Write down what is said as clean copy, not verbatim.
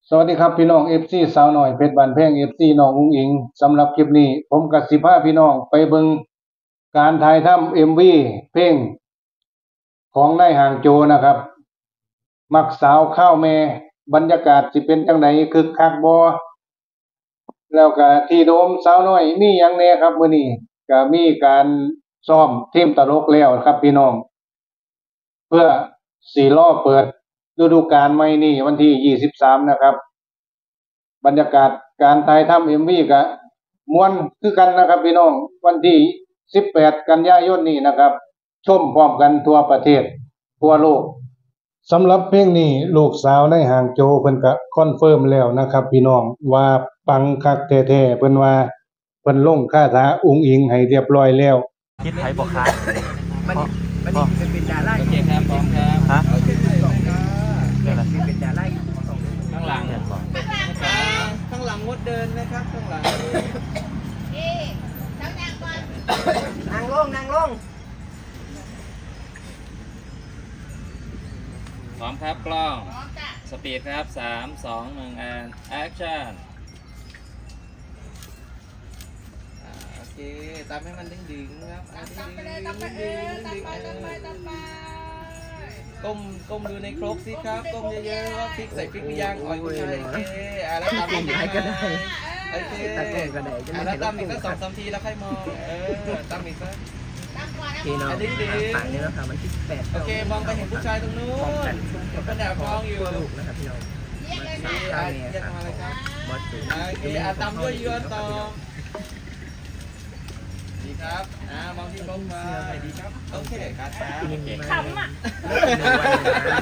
สวัสดีครับพี่น้องFCสาวหน่อยเพชรบานแพง FC น้องอุ้งอิงสำหรับคลิปนี้ผมกับสิพาพี่น้องไปเบิ่งการถ่ายทำ MV เพลงของนายห่างโจนะครับมักสาวข้าวแม่บรรยากาศสิเป็นจังไดคึกคักบ่แล้วก็ที่โดมสาวน้อยมีหยังแหน่ครับมื้อนี้ก็มีการซ้อมทีมตลกแล้วครับพี่น้องเพื่อสิรอเปิดฤดูกาลใหม่นี้วันที่23นะครับบรรยากาศการถ่ายทำ MV ก็ม่วนคือกันนะครับพี่น้องวันที่18กันยายนนี้นะครับชมพร้อมกันทั่วประเทศทั่วโลกสำหรับเพลงนี้ลูกสาวในห่างโจเพิ่นก็คอนเฟิร์มแล้วนะครับพี่น้องว่าปังคักแท้ๆเพิ่นว่าเพิ่นลงคาถาอุ๋งอิงให้เรียบร้อยแล้วคิดไทยบอกครับมันเป็นดาราโอเคครับพร้อมครับฮะเป็นดาราข้างหลังข้างหลังงดเดินนะครับข้างหลังนั่งลงพร้อมครับกล้องสปีดครับ3 2 1แอนแอคชั่นโอเคตามให้มันดึงครับตามไปเลยตามไปก้มดูในครกสิครับก้มเยอะๆว่าพริกใส่พริกหรือยังอ่อยใช่โอเคแล้วตามอีกก็ได้โอเคแล้วตามอีกสัก2-3 ทีแล้วค่อยมองตามอีกสักพี่น้องฝั่งนี้นะครับมันที่8โอเคมองไปเห็นผู้ชายตรงนู้นก็แนวมองอยู่นะครับพี่น้องเรียกมาเลยครับโอเคตามด้วยยืนต่อดีครับมองที่ลงมาดีครับโอเคครับขำอ่ะ